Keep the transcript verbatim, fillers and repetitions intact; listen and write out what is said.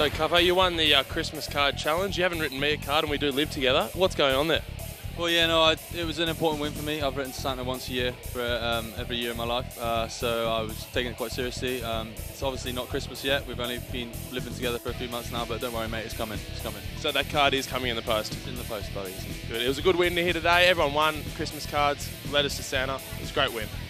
So, Cuffer, you won the uh, Christmas card challenge. You haven't written me a card, and we do live together. What's going on there? Well, yeah, no, I, it was an important win for me. I've written Santa once a year for um, every year of my life, uh, so I was taking it quite seriously. Um, it's obviously not Christmas yet. We've only been living together for a few months now, but don't worry, mate, it's coming. It's coming. So that card is coming in the post. It's in the post, buddy. Good. It was a good win here today. Everyone won Christmas cards, letters to Santa. It was a great win.